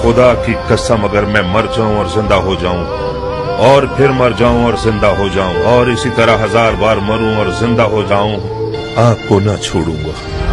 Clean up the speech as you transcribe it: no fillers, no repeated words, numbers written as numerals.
खुदा की कसम, अगर मैं मर जाऊं और जिंदा हो जाऊं और फिर मर जाऊं और जिंदा हो जाऊं और इसी तरह 1000 बार मरूं और जिंदा हो जाऊं, आपको ना छोड़ूंगा।